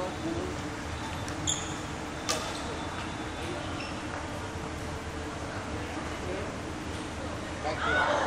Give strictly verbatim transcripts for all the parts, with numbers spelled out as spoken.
Thank you.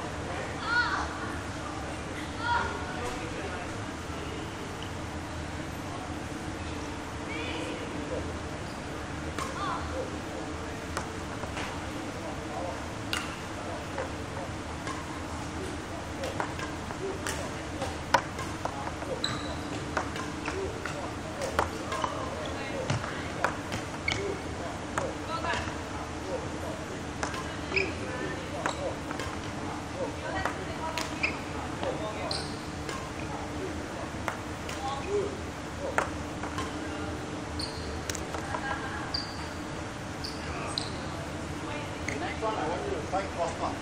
Next one, I want you to try cross court.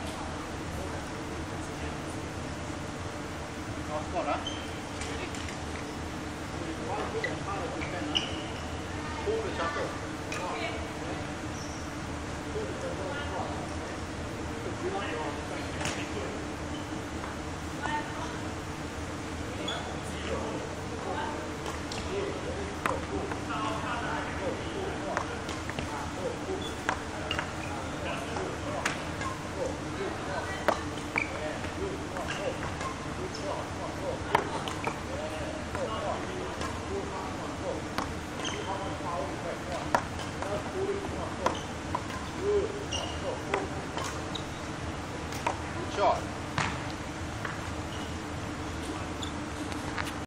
Cross court, huh? Ready? One foot as hard as you can, huh? Pull the shuttle. Pull the shuttle across. To build up your strength. Shot.